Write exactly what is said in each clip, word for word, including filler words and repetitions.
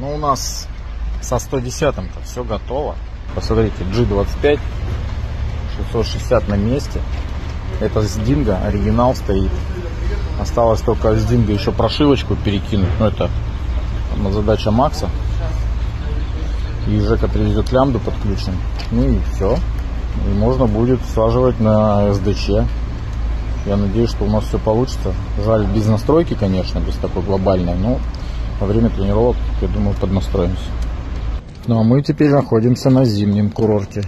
Ну, у нас со сто десятым-то все готово. Посмотрите, джи двадцать пять, шестьсот шестьдесят на месте. Это с Динго, оригинал стоит. Осталось только с Динго еще прошивочку перекинуть. Но это задача Макса. И Жека привезет лямбду, подключим. Ну и все. И можно будет слаживать на эс дэ че. Я надеюсь, что у нас все получится. Жаль, без настройки, конечно, без такой глобальной. Но во время тренировок, я думаю, поднастроимся. Ну а мы теперь находимся на зимнем курорте.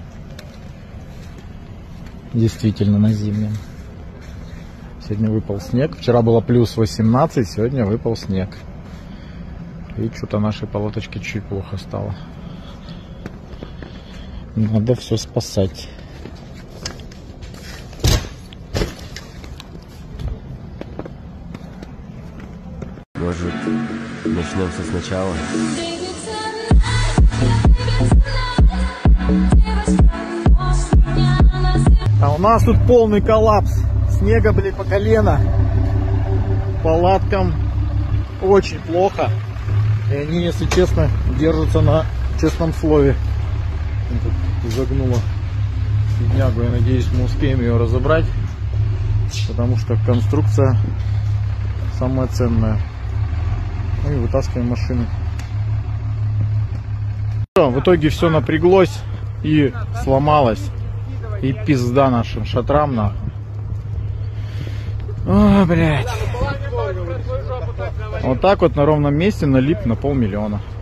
Действительно на зимнем. Сегодня выпал снег. Вчера было плюс восемнадцать, сегодня выпал снег. И что-то нашей полоточке чуть плохо стало. Надо все спасать. Может, начнем все сначала? А у нас тут полный коллапс. Снега, блин, по колено. Палаткам очень плохо. И они, если честно, держатся на честном слове. Тут загнула беднягу. Я надеюсь, мы успеем ее разобрать. Потому что конструкция самая ценная. Ну и вытаскиваем машину. В итоге все напряглось и сломалось. И пизда нашим шатрам нахуй. О, блядь. Вот так вот на ровном месте налип на полмиллиона.